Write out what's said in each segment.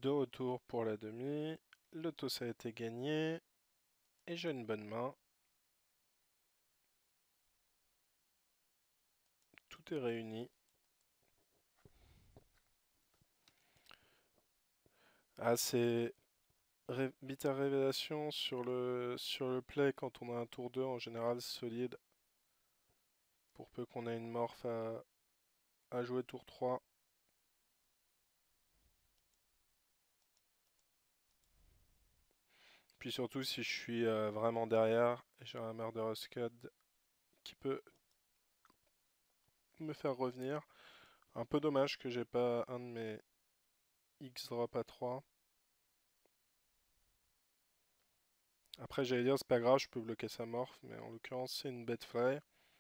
de retour pour la demi. Le toss a été gagné et j'ai une bonne main. Tout est réuni. Ah, c'est bit à révélation sur le play quand on a un tour 2 en général solide. Pour peu qu'on ait une morph à jouer tour 3. Puis surtout si je suis vraiment derrière, j'ai un Murderous Scud qui peut me faire revenir. Un peu dommage que j'ai pas un de mes X-drop à 3. Après j'allais dire c'est pas grave, je peux bloquer sa morph, mais en l'occurrence c'est une bête fly.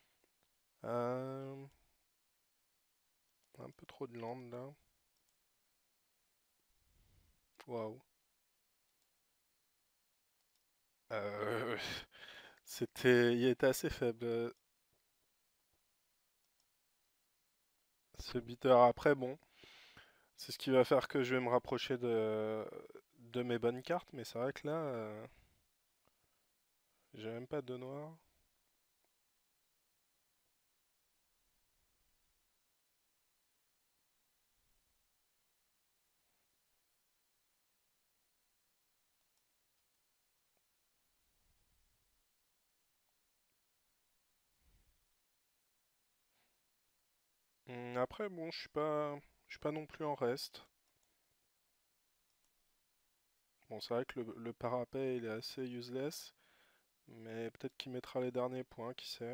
Un peu trop de land là. Waouh. Euh, il était assez faible ce beater. Après bon, c'est ce qui va faire que je vais me rapprocher de mes bonnes cartes, mais c'est vrai que là, j'ai même pas de noir. Après bon, je suis pas non plus en reste. Bon, c'est vrai que le parapet il est assez useless, mais peut-être qu'il mettra les derniers points, qui sait.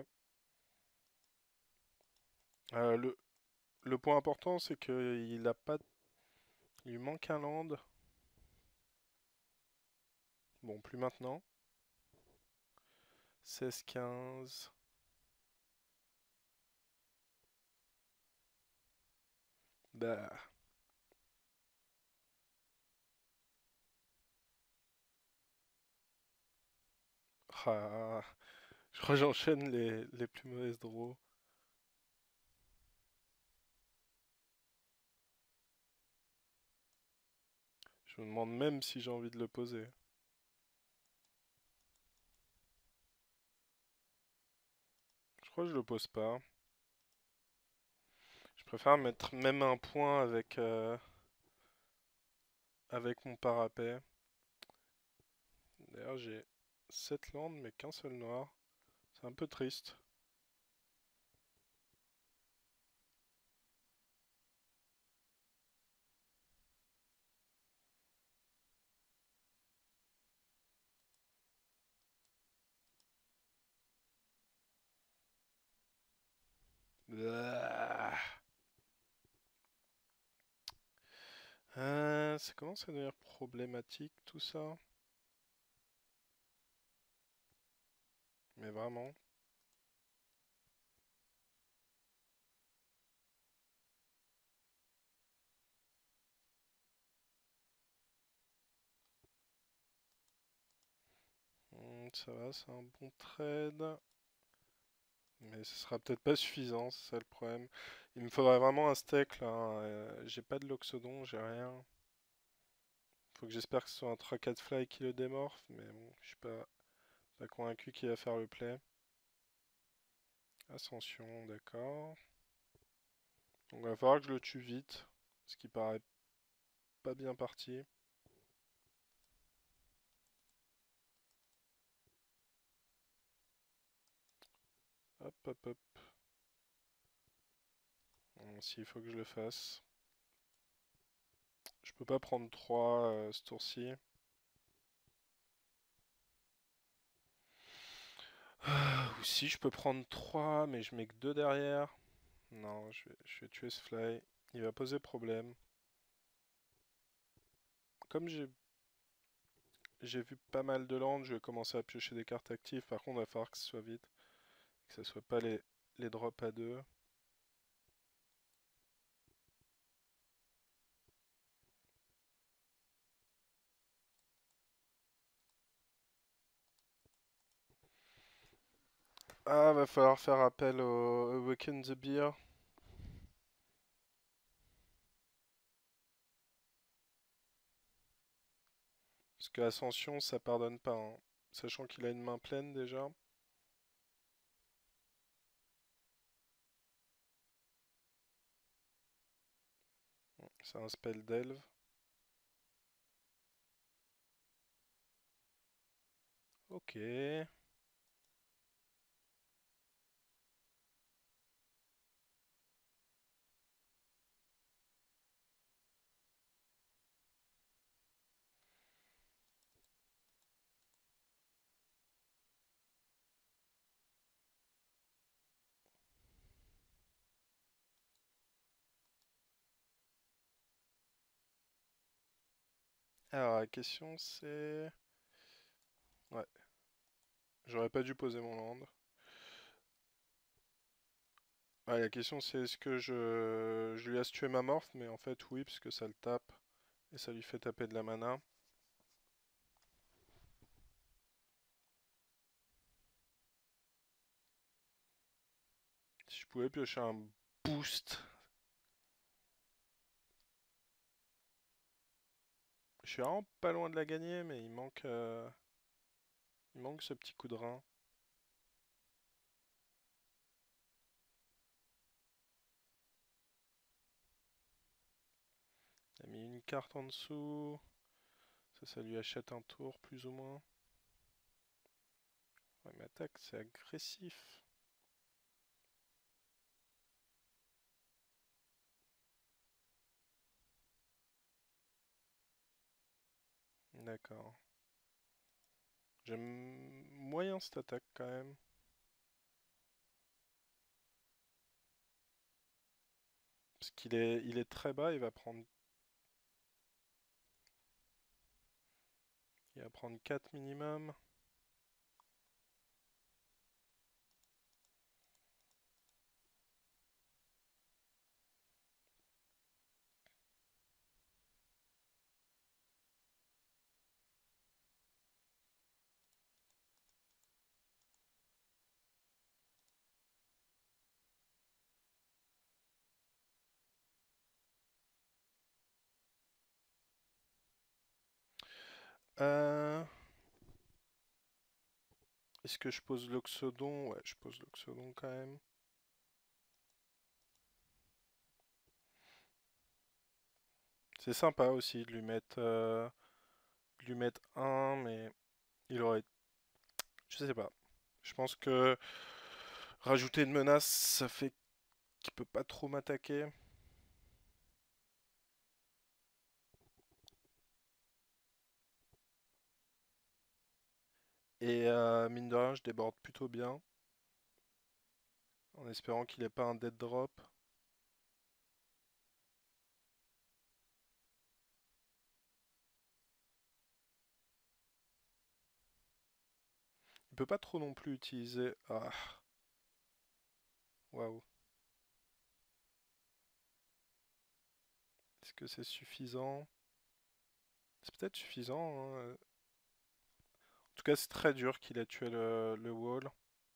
Euh, le, le point important, c'est qu'il a pas, il lui manque un land. Bon, plus maintenant. 16-15. Bah. Ah, je crois que j'enchaîne les plus mauvaises draws. Je me demande même si j'ai envie de le poser. Je crois que je le pose pas. Je préfère mettre même un point avec mon parapet. D'ailleurs, j'ai 7 landes mais qu'un seul noir. C'est un peu triste. Blah. Ça commence à devenir problématique tout ça. Mais vraiment. Ça va, c'est un bon trade. Mais ce sera peut-être pas suffisant, c'est ça le problème. Il me faudrait vraiment un steak là, hein. J'ai pas de loxodon, j'ai rien. Faut que j'espère que ce soit un 3-4 fly qui le démorphe, mais bon, je suis pas convaincu qu'il va faire le play. Ascension, d'accord. Donc il va falloir que je le tue vite, ce qui paraît pas bien parti. Hop, hop, hop. Bon, s'il faut que je le fasse. Je peux pas prendre 3 ce tour-ci. Ou si je peux prendre 3, mais je mets que 2 derrière. Non, je vais tuer ce fly. Il va poser problème. Comme j'ai vu pas mal de landes, je vais commencer à piocher des cartes actives. Par contre, il va falloir que ce soit vite. Que ce soit pas les drops à 2. Ah, va falloir faire appel au Awaken the Beer. que Ascension, ça pardonne pas, hein. Sachant qu'il a une main pleine déjà. C'est un spell d'elve. Ok. Alors la question c'est... Ouais, j'aurais pas dû poser mon land. Ouais, la question c'est est-ce que je lui laisse tuer ma morph, mais en fait oui, parce que ça le tape. Et ça lui fait taper de la mana. Si je pouvais piocher un boost. Je suis vraiment pas loin de la gagner, mais il manque ce petit coup de rein. Il a mis une carte en dessous. Ça lui achète un tour, plus ou moins. Ouais, mais attaque, c'est agressif. D'accord. J'aime moyen cette attaque quand même. Parce il est très bas, il va prendre 4 minimum. Euh, Est-ce que je pose l'Oxodon? Ouais, je pose l'Oxodon quand même. C'est sympa aussi de lui mettre un, mais il aurait... Je sais pas. Je pense que rajouter une menace, ça fait qu'il peut pas trop m'attaquer. Et mine de rien, je déborde plutôt bien. En espérant qu'il ait pas un dead drop. Il peut pas trop non plus utiliser... Ah, waouh. Est-ce que c'est suffisant? C'est peut-être suffisant, hein. En tout cas, c'est très dur qu'il ait tué le wall.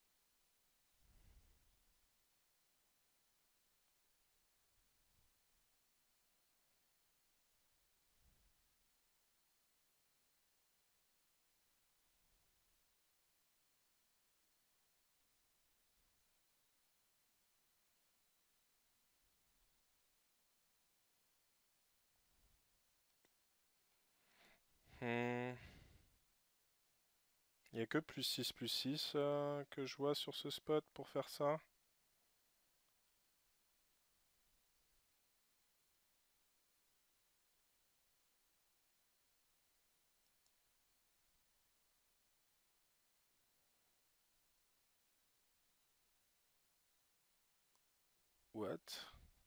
Hmm. Il n'y a que plus 6 que je vois sur ce spot pour faire ça. What?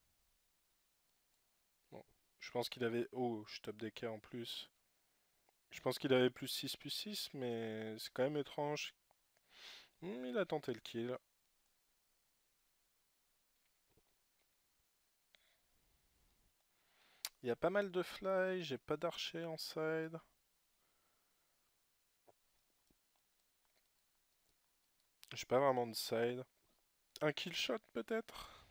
Bon, je pense qu'il avait... Oh, je top DK en plus. Je pense qu'il avait plus 6, mais c'est quand même étrange. Il a tenté le kill. Il y a pas mal de fly, j'ai pas d'archer en side. J'ai pas vraiment de side. Un kill shot peut-être?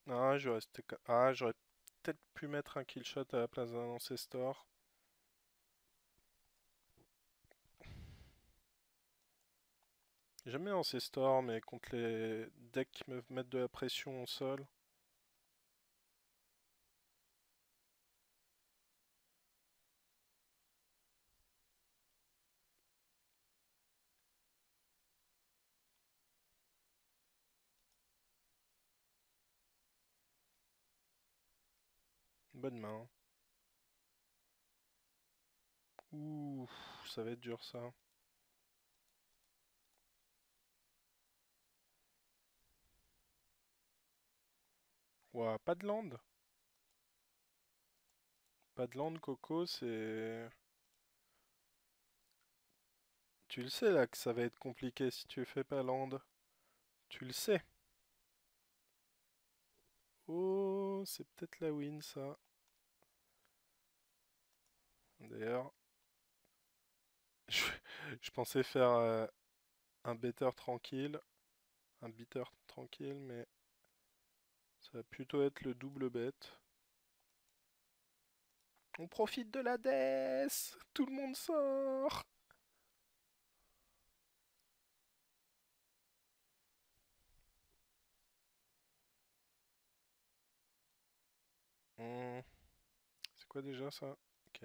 Ah, ah, j'aurais peut-être pu mettre un kill shot à la place d'un Ancestor. Jamais Ancestor, mais contre les decks qui me mettent de la pression au sol. Bonne main. Ouh, ça va être dur ça. Ouah, pas de land. Pas de land, Coco, c'est... Tu le sais là que ça va être compliqué si tu fais pas land. Tu le sais. Oh, c'est peut-être la win ça. D'ailleurs, je, je pensais faire un better tranquille, un beater tranquille, mais ça va plutôt être le double bet. On profite de la death. Tout le monde sort. Hmm, c'est quoi déjà ça? Ok.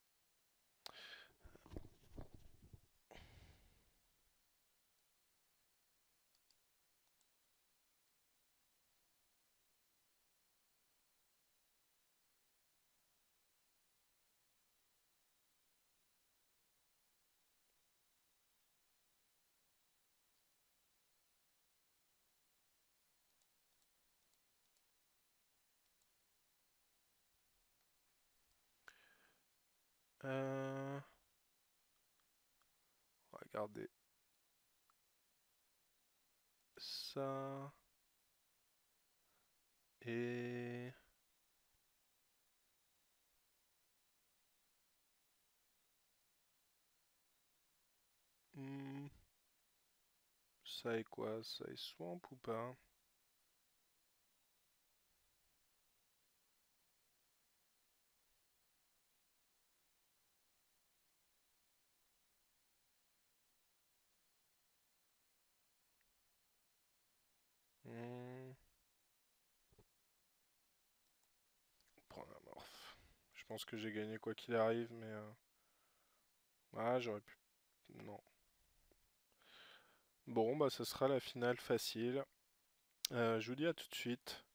Euh, Regardez ça et hmm, ça est quoi? Ça est swamp ou pas? Hmm, prendre un morph. Je pense que j'ai gagné quoi qu'il arrive, mais ah, j'aurais pu. Non. Bon, bah, ce sera la finale facile. Je vous dis à tout de suite.